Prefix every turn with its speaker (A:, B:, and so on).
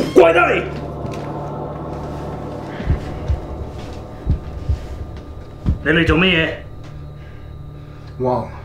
A: 跪那里！你嚟做乜嘢？
B: 忘了。